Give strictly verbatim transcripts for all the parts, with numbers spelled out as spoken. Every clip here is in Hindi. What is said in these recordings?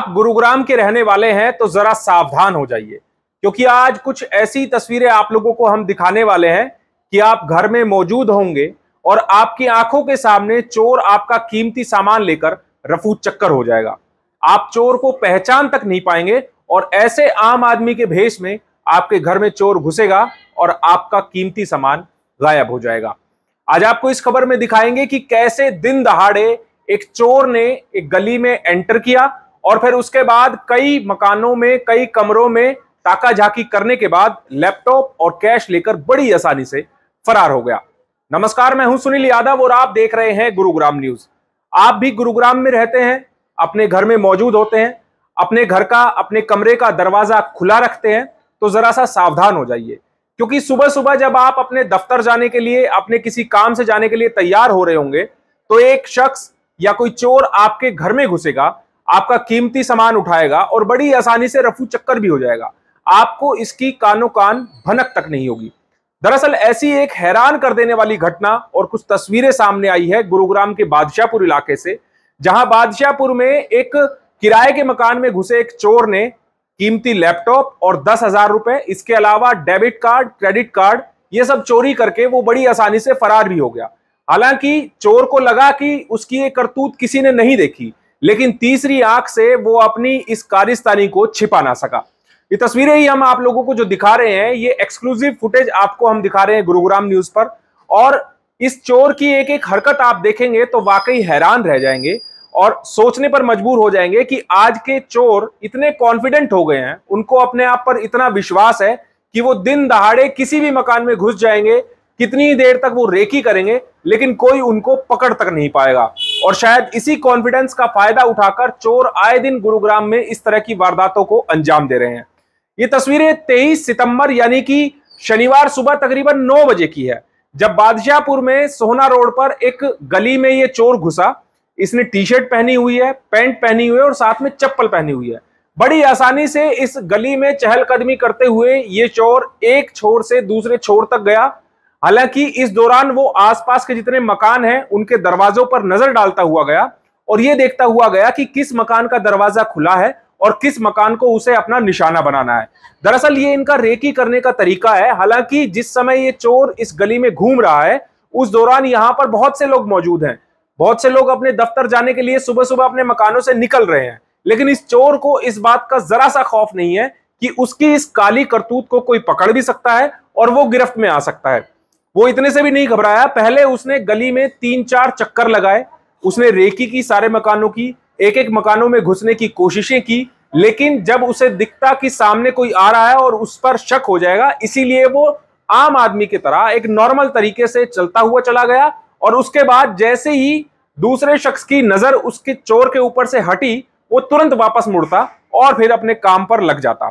आप गुरुग्राम के रहने वाले हैं तो जरा सावधान हो जाइए, क्योंकि आज कुछ ऐसी तस्वीरें आप लोगों को हम दिखाने वाले हैं कि आप घर में मौजूद होंगे और आपकी आंखों के सामने चोर आपका कीमती सामान लेकर रफू चक्कर हो जाएगा। आप चोर को पहचान तक नहीं पाएंगे और ऐसे आम आदमी के भेष में आपके घर में चोर घुसेगा और आपका कीमती सामान गायब हो जाएगा। आज आपको इस खबर में दिखाएंगे कि कैसे दिन दहाड़े एक चोर ने एक गली में एंटर किया और फिर उसके बाद कई मकानों में, कई कमरों में ताका झाकी करने के बाद लैपटॉप और कैश लेकर बड़ी आसानी से फरार हो गया। नमस्कार, मैं हूं सुनील यादव और आप देख रहे हैं गुरुग्राम न्यूज। आप भी गुरुग्राम में रहते हैं, अपने घर में मौजूद होते हैं, अपने घर का, अपने कमरे का दरवाजा खुला रखते हैं, तो जरा सा सावधान हो जाइए, क्योंकि सुबह सुबह जब आप अपने दफ्तर जाने के लिए, अपने किसी काम से जाने के लिए तैयार हो रहे होंगे, तो एक शख्स या कोई चोर आपके घर में घुसेगा, आपका कीमती सामान उठाएगा और बड़ी आसानी से रफू चक्कर भी हो जाएगा। आपको इसकी कानो कान भनक तक नहीं होगी। दरअसल ऐसी एक हैरान कर देने वाली घटना और कुछ तस्वीरें सामने आई है गुरुग्राम के बादशाहपुर इलाके से, जहां बादशाहपुर में एक किराए के मकान में घुसे एक चोर ने कीमती लैपटॉप और दस हजार रुपए, इसके अलावा डेबिट कार्ड, क्रेडिट कार्ड, ये सब चोरी करके वो बड़ी आसानी से फरार भी हो गया। हालांकि चोर को लगा कि उसकी ये करतूत किसी ने नहीं देखी, लेकिन तीसरी आंख से वो अपनी इस कारिस्तानी को छिपा ना सका। ये तस्वीरें ही हम आप लोगों को जो दिखा रहे हैं, ये एक्सक्लूसिव फुटेज आपको हम दिखा रहे हैं गुरुग्राम न्यूज पर, और इस चोर की एक एक हरकत आप देखेंगे तो वाकई हैरान रह जाएंगे और सोचने पर मजबूर हो जाएंगे कि आज के चोर इतने कॉन्फिडेंट हो गए हैं, उनको अपने आप पर इतना विश्वास है कि वो दिन दहाड़े किसी भी मकान में घुस जाएंगे, कितनी देर तक वो रेकी करेंगे, लेकिन कोई उनको पकड़ तक नहीं पाएगा। और शायद इसी कॉन्फिडेंस का फायदा उठाकर चोर आए दिन गुरुग्राम में इस तरह की वारदातों को अंजाम दे रहे हैं। ये तस्वीरें तेईस सितंबर यानी कि शनिवार सुबह तकरीबन नौ बजे की है, जब बादशाहपुर में सोहना रोड पर एक गली में ये चोर घुसा। इसने टी शर्ट पहनी हुई है, पैंट पहनी हुई है और साथ में चप्पल पहनी हुई है। बड़ी आसानी से इस गली में चहलकदमी करते हुए ये चोर एक छोर से दूसरे छोर तक गया। हालांकि इस दौरान वो आसपास के जितने मकान हैं उनके दरवाजों पर नजर डालता हुआ गया और ये देखता हुआ गया कि किस मकान का दरवाजा खुला है और किस मकान को उसे अपना निशाना बनाना है। दरअसल ये इनका रेकी करने का तरीका है। हालांकि जिस समय ये चोर इस गली में घूम रहा है, उस दौरान यहाँ पर बहुत से लोग मौजूद हैं। बहुत से लोग अपने दफ्तर जाने के लिए सुबह सुबह अपने मकानों से निकल रहे हैं, लेकिन इस चोर को इस बात का जरा सा खौफ नहीं है कि उसकी इस काली करतूत को कोई पकड़ भी सकता है और वो गिरफ्त में आ सकता है। वो इतने से भी नहीं घबराया। पहले उसने गली में तीन चार चक्कर लगाए, उसने रेकी की सारे मकानों की, एक एक मकानों में घुसने की कोशिशें की, लेकिन जब उसे दिखता कि सामने कोई आ रहा है और उस पर शक हो जाएगा, इसीलिए वो आम आदमी की तरह एक नॉर्मल तरीके से चलता हुआ चला गया। और उसके बाद जैसे ही दूसरे शख्स की नजर उसके चोर के ऊपर से हटी, वो तुरंत वापस मुड़ता और फिर अपने काम पर लग जाता।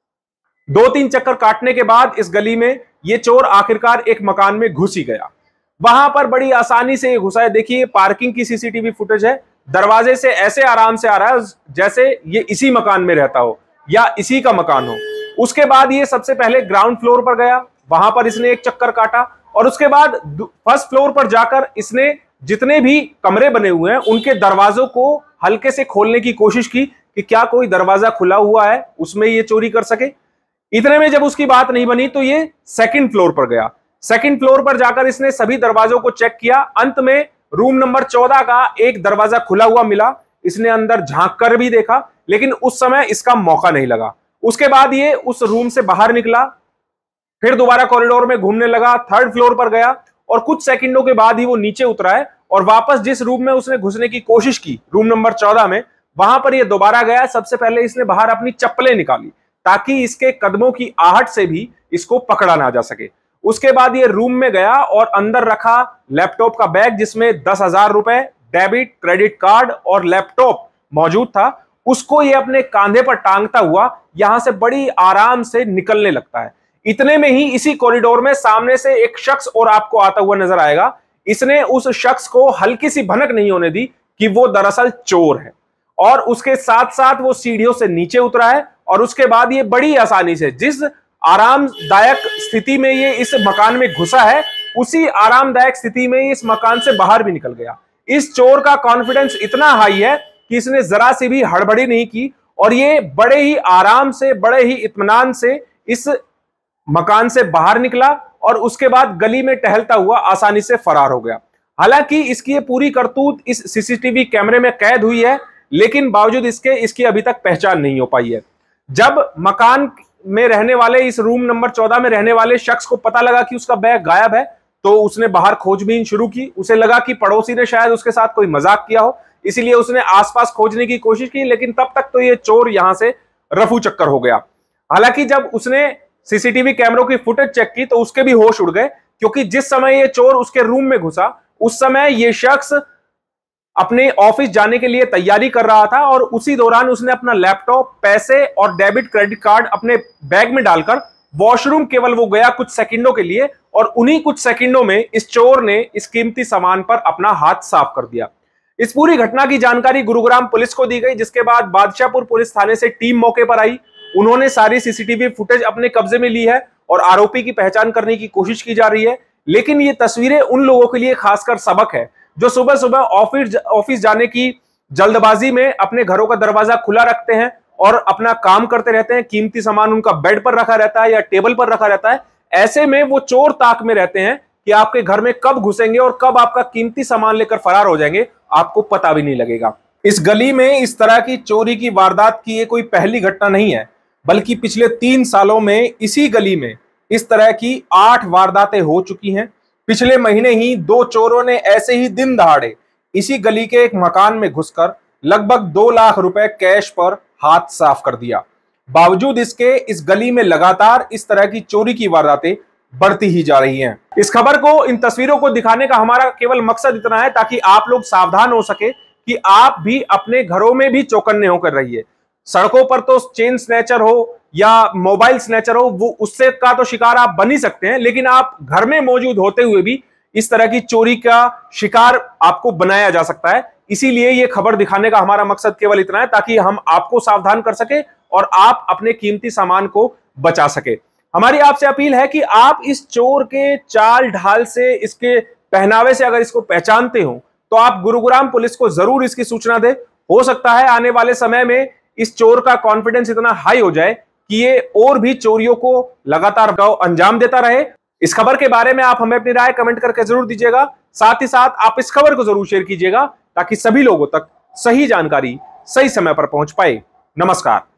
दो तीन चक्कर काटने के बाद इस गली में ये चोर आखिरकार एक मकान में घुस ही गया। वहां पर बड़ी आसानी से ये घुसा है। देखिए, पार्किंग की सीसीटीवी फुटेज है। दरवाजे से ऐसे आराम से आ रहा है जैसे ये इसी मकान में रहता हो या इसी का मकान हो। उसके बाद ये सबसे पहले ग्राउंड फ्लोर पर गया, वहां पर इसने एक चक्कर काटा और उसके बाद फर्स्ट फ्लोर पर जाकर इसने जितने भी कमरे बने हुए हैं उनके दरवाजों को हल्के से खोलने की कोशिश की कि क्या कोई दरवाजा खुला हुआ है, उसमें ये चोरी कर सके। इतने में जब उसकी बात नहीं बनी तो ये सेकंड फ्लोर पर गया। सेकंड फ्लोर पर जाकर इसने सभी दरवाजों को चेक किया। अंत में रूम नंबर चौदह का एक दरवाजा खुला हुआ मिला। इसने अंदर झांक कर भी देखा, लेकिन उस समय इसका मौका नहीं लगा। उसके बाद ये उस रूम से बाहर निकला, फिर दोबारा कॉरिडोर में घूमने लगा, थर्ड फ्लोर पर गया और कुछ सेकंडों के बाद ही वो नीचे उतरा है और वापस जिस रूम में उसने घुसने की कोशिश की, रूम नंबर चौदह में, वहां पर ये दोबारा गया। सबसे पहले इसने बाहर अपनी चप्पलें निकाली ताकि इसके कदमों की आहट से भी इसको पकड़ा ना जा सके। उसके बाद ये रूम में गया और अंदर रखा लैपटॉप का बैग जिसमें दस हजार रुपए, डेबिट, क्रेडिट कार्ड और लैपटॉप मौजूद था। उसको ये अपने कांधे पर टांगता हुआ यहां से बड़ी आराम से निकलने लगता है। इतने में ही इसी कॉरिडोर में सामने से एक शख्स और आपको आता हुआ नजर आएगा। इसने उस शख्स को हल्की सी भनक नहीं होने दी कि वो दरअसल चोर है और उसके साथ साथ वो सीढ़ियों से नीचे उतरा है और उसके बाद ये बड़ी आसानी से जिस आरामदायक स्थिति में ये इस मकान में घुसा है, उसी आरामदायक स्थिति में इस मकान से बाहर भी निकल गया। इस चोर का कॉन्फिडेंस इतना हाई है कि इसने जरा सी भी हड़बड़ी नहीं की और ये बड़े ही आराम से, बड़े ही इत्मीनान से इस मकान से बाहर निकला और उसके बाद गली में टहलता हुआ आसानी से फरार हो गया। हालांकि इसकी ये पूरी करतूत इस सीसीटीवी कैमरे में कैद हुई है, लेकिन बावजूद इसके इसकी अभी तक पहचान नहीं हो पाई है। जब मकान में रहने वाले, इस रूम नंबर चौदह में रहने वाले शख्स को पता लगा कि उसका बैग गायब है, तो उसने बाहर खोजबीन शुरू की। उसे लगा कि पड़ोसी ने शायद उसके साथ कोई मजाक किया हो, इसीलिए उसने आसपास खोजने की कोशिश की, लेकिन तब तक तो ये चोर यहां से रफू चक्कर हो गया। हालांकि जब उसने सीसीटीवी कैमरों की फुटेज चेक की तो उसके भी होश उड़ गए, क्योंकि जिस समय ये चोर उसके रूम में घुसा उस समय ये शख्स अपने ऑफिस जाने के लिए तैयारी कर रहा था और उसी दौरान उसने अपना लैपटॉप, पैसे और डेबिट क्रेडिट कार्ड अपने बैग में डालकर वॉशरूम केवल वो गया कुछ सेकंडों के लिए, और उन्हीं कुछ सेकंडों में इस चोर ने इस कीमती सामान पर अपना हाथ साफ कर दिया। इस पूरी घटना की जानकारी गुरुग्राम पुलिस को दी गई, जिसके बाद बादशाहपुर पुलिस थाने से टीम मौके पर आई। उन्होंने सारी सीसीटीवी फुटेज अपने कब्जे में ली है और आरोपी की पहचान करने की कोशिश की जा रही है। लेकिन ये तस्वीरें उन लोगों के लिए खासकर सबक है जो सुबह सुबह ऑफिस ऑफिस जाने की जल्दबाजी में अपने घरों का दरवाजा खुला रखते हैं और अपना काम करते रहते हैं। कीमती सामान उनका बेड पर रखा रहता है या टेबल पर रखा रहता है। ऐसे में वो चोर ताक में रहते हैं कि आपके घर में कब घुसेंगे और कब आपका कीमती सामान लेकर फरार हो जाएंगे, आपको पता भी नहीं लगेगा। इस गली में इस तरह की चोरी की वारदात की ये कोई पहली घटना नहीं है, बल्कि पिछले तीन सालों में इसी गली में इस तरह की आठ वारदातें हो चुकी हैं। पिछले महीने ही दो चोरों ने ऐसे ही दिन दहाड़े इसी गली के एक मकान में घुसकर लगभग दो लाख रुपए कैश पर हाथ साफ कर दिया। बावजूद इसके इस गली में लगातार इस तरह की चोरी की वारदातें बढ़ती ही जा रही हैं। इस खबर को, इन तस्वीरों को दिखाने का हमारा केवल मकसद इतना है ताकि आप लोग सावधान हो सके कि आप भी अपने घरों में भी चौकन्ने होकर रहिए। सड़कों पर तो चेन स्नैचर हो या मोबाइल स्नैचर हो, वो उससे का तो शिकार आप बन ही सकते हैं, लेकिन आप घर में मौजूद होते हुए भी इस तरह की चोरी का शिकार आपको बनाया जा सकता है। इसीलिए ये खबर दिखाने का हमारा मकसद केवल इतना है ताकि हम आपको सावधान कर सके और आप अपने कीमती सामान को बचा सके। हमारी आपसे अपील है कि आप इस चोर के चाल ढाल से, इसके पहनावे से अगर इसको पहचानते हो तो आप गुरुग्राम पुलिस को जरूर इसकी सूचना दें। हो सकता है आने वाले समय में इस चोर का कॉन्फिडेंस इतना हाई हो जाए कि ये और भी चोरियों को लगातार अंजाम देता रहे। इस खबर के बारे में आप हमें अपनी राय कमेंट करके जरूर दीजिएगा। साथ ही साथ आप इस खबर को जरूर शेयर कीजिएगा ताकि सभी लोगों तक सही जानकारी सही समय पर पहुंच पाए। नमस्कार।